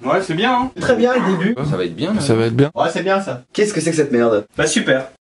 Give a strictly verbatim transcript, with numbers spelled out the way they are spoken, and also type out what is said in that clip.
Ouais, c'est bien, hein. Très bien le début. Ça va être bien là. Ça va être bien. Ouais, c'est bien ça. Qu'est-ce que c'est que cette merde? Bah super.